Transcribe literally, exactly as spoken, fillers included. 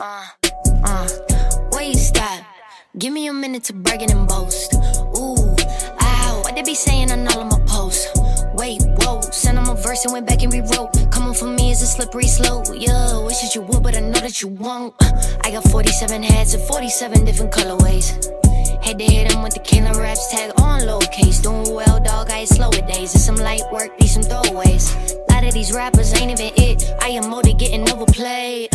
Uh, uh, wait, stop. Give me a minute to brag and boast. Ooh, ow, what they be saying on all of my posts? Wait, whoa, sent them a verse and went back and rewrote. Coming for me is a slippery slope. Yeah, wish that you would, but I know that you won't. I got forty-seven hats and forty-seven different colorways. Head to hit 'em with the killer raps tag on lowercase. Doing well, dog, I ain't slow with days. It's some light work, be some throwaways. A lot of these rappers ain't even it. I am molded, getting overplayed.